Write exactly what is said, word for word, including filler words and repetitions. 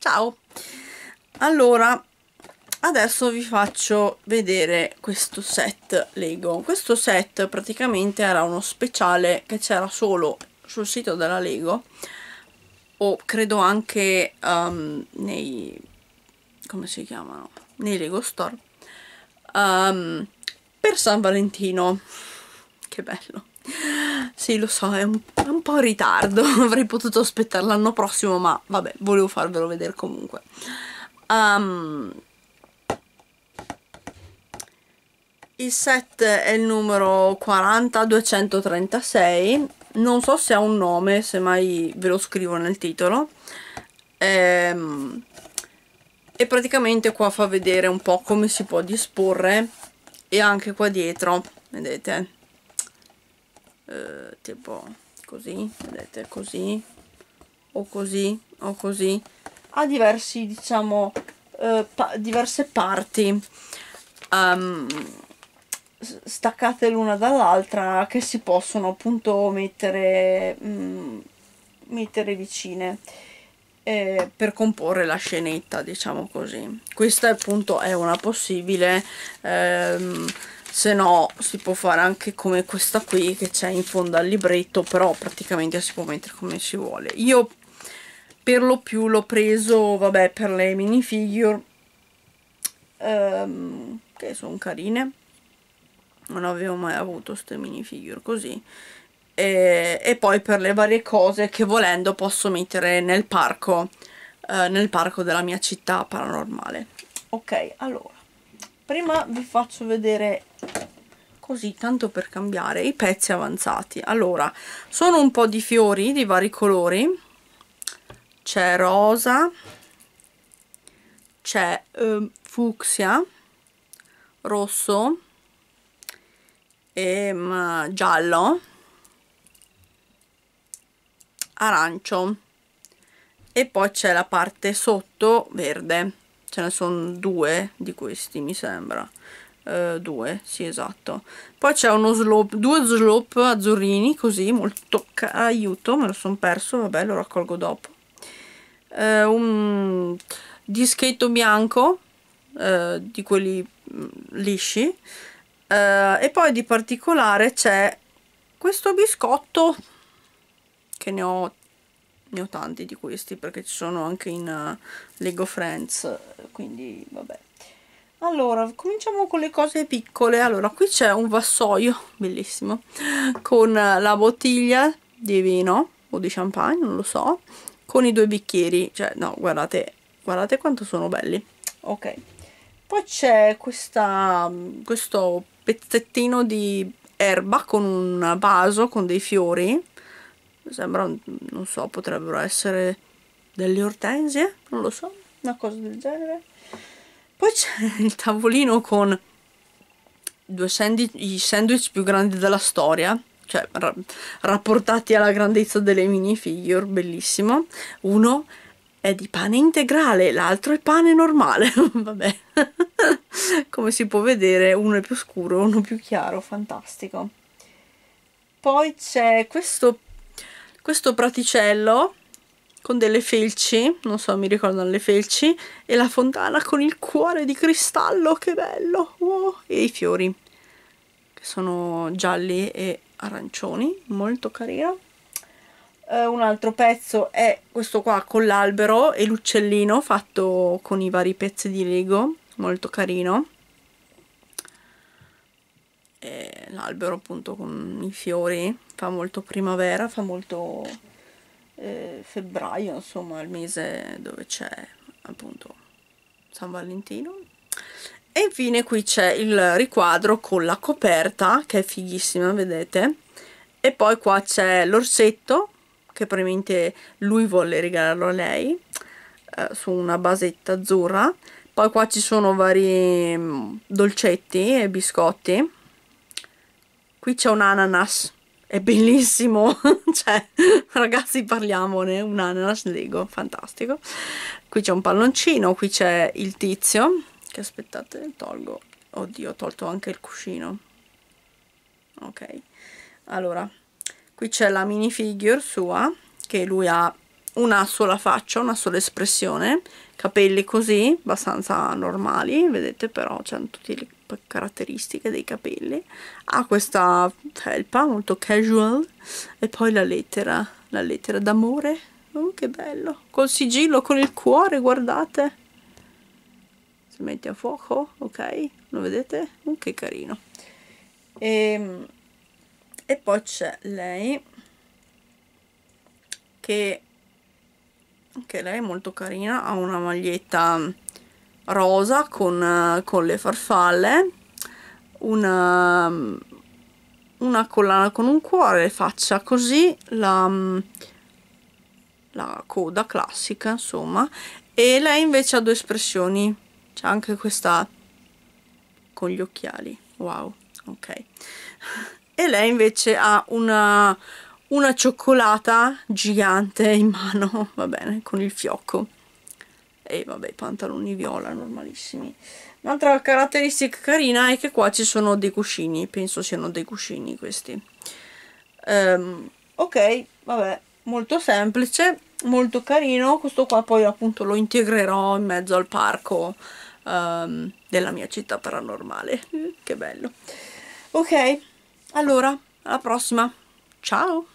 Ciao! Allora, adesso vi faccio vedere questo set Lego. Questo set praticamente era uno speciale che c'era solo sul sito della Lego, o credo anche um, nei... come si chiamano? Nei Lego Store, um, per San Valentino. Che bello! Sì, lo so, è un, è un po' in ritardo, avrei potuto aspettare l'anno prossimo, ma vabbè, volevo farvelo vedere comunque. Um, il set è il numero quaranta duecentotrentasei, non so se ha un nome, semmai ve lo scrivo nel titolo. Ehm, e praticamente qua fa vedere un po' come si può disporre, e anche qua dietro, vedete? Uh, tipo così, vedete, così o così o così, ha diversi, diciamo, uh, pa diverse parti um, staccate l'una dall'altra, che si possono appunto mettere um, mettere vicine eh, per comporre la scenetta, diciamo così. Questa appunto è una possibile, ehm, se no si può fare anche come questa qui che c'è in fondo al libretto, però praticamente si può mettere come si vuole. Io per lo più l'ho preso, vabbè, per le minifigure, ehm, che sono carine, non avevo mai avuto queste minifigure così, e, e poi per le varie cose che volendo posso mettere nel parco, eh, nel parco della mia città paranormale. Ok, allora prima vi faccio vedere, così tanto per cambiare, i pezzi avanzati. Allora, sono un po' di fiori di vari colori, c'è rosa, c'è eh, fucsia, rosso e um, giallo, arancio, e poi c'è la parte sotto verde. Ce ne sono due di questi, mi sembra. Uh, due, sì, esatto. Poi c'è uno slope, due slope azzurrini, così, molto aiuto, me lo sono perso, vabbè, lo raccolgo dopo. Uh, un dischetto bianco, uh, di quelli lisci, uh, e poi di particolare c'è questo biscotto, che ne ho ne ho tanti di questi perché ci sono anche in uh, Lego Friends, quindi vabbè. Allora, cominciamo con le cose piccole. Allora, qui c'è un vassoio bellissimo con la bottiglia di vino o di champagne, non lo so, con i due bicchieri, cioè no, guardate, guardate quanto sono belli. Ok, poi c'è questa questo pezzettino di erba con un vaso con dei fiori. Sembra, non so, potrebbero essere delle ortensie, non lo so, una cosa del genere. Poi c'è il tavolino con due sandwich, i sandwich più grandi della storia, cioè ra rapportati alla grandezza delle minifigure, bellissimo. Uno è di pane integrale, l'altro è pane normale, vabbè. Come si può vedere, uno è più scuro, uno più chiaro, fantastico. Poi c'è questo questo praticello con delle felci, non so, mi ricordano le felci, e la fontana con il cuore di cristallo, che bello, wow. E i fiori che sono gialli e arancioni, molto carino. Uh, un altro pezzo è questo qua con l'albero e l'uccellino fatto con i vari pezzi di Lego, molto carino. L'albero appunto con i fiori fa molto primavera, fa molto eh, febbraio, insomma, il mese dove c'è appunto San Valentino. E infine qui c'è il riquadro con la coperta, che è fighissima, vedete, e poi qua c'è l'orsetto che probabilmente lui volle regalarlo a lei, eh, su una basetta azzurra. Poi qua ci sono vari mh, dolcetti e biscotti. Qui c'è un ananas, è bellissimo, cioè, ragazzi, parliamone, un ananas Lego, fantastico. Qui c'è un palloncino, qui c'è il tizio, che aspettate, tolgo, oddio, ho tolto anche il cuscino. Ok, allora, qui c'è la minifigure sua, che lui ha una sola faccia, una sola espressione, capelli così, abbastanza normali, vedete, però c'hanno tutte le caratteristiche dei capelli, ha questa felpa molto casual e poi la lettera, la lettera d'amore, oh che bello, col sigillo, con il cuore, guardate, si mette a fuoco, ok, lo vedete? Oh, che carino. E, e poi c'è lei che anche lei è molto carina, ha una maglietta rosa con, con le farfalle, una, una collana con un cuore, faccia così, la, la coda classica insomma, e lei invece ha due espressioni, c'è anche questa con gli occhiali, wow, ok, e lei invece ha una una cioccolata gigante in mano, va bene, con il fiocco, e vabbè, i pantaloni viola normalissimi. Un'altra caratteristica carina è che qua ci sono dei cuscini, penso siano dei cuscini questi. Um, ok, vabbè, molto semplice, molto carino. Questo qua poi appunto lo integrerò in mezzo al parco um, della mia città paranormale. Che bello. Ok, allora, alla prossima. Ciao!